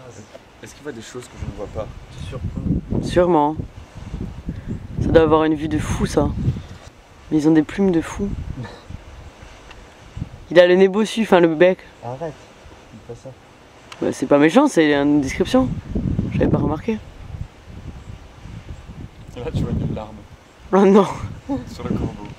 Est-ce qu'il voit des choses que je ne vois pas? Sûrement. Ça doit avoir une vue de fou ça. Mais ils ont des plumes de fou. Il a le nez bossu, enfin le bec. Arrête, dis pas ça. Bah, c'est pas méchant, c'est une description. J'avais pas remarqué. Là tu vois une larme Oh non. sur le corbeau.